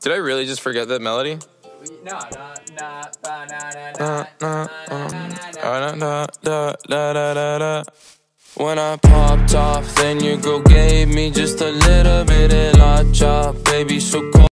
Did I really just forget that melody? No. When I popped off, then your girl gave me just a little bit of la chop, baby, so cold.